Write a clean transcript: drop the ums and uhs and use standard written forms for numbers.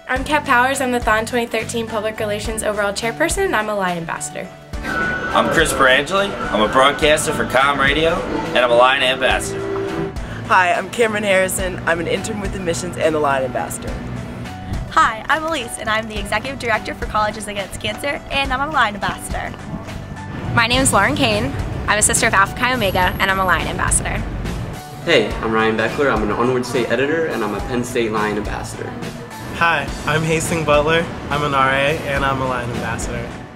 I'm Kat Powers. I'm the Thon 2013 Public Relations Overall Chairperson, and I'm a Lion Ambassador. I'm Chris Perangeli. I'm a broadcaster for Com Radio, and I'm a Lion Ambassador. Hi, I'm Cameron Harrison. I'm an intern with Admissions and a Lion Ambassador. Hi, I'm Elise, and I'm the Executive Director for Colleges Against Cancer, and I'm a Lion Ambassador. My name is Lauren Kane. I'm a sister of Alpha Chi Omega, and I'm a Lion Ambassador. Hey, I'm Ryan Beckler. I'm an Onward State Editor, and I'm a Penn State Lion Ambassador. Hi, I'm Hastings Butler. I'm an RA, and I'm a Lion Ambassador.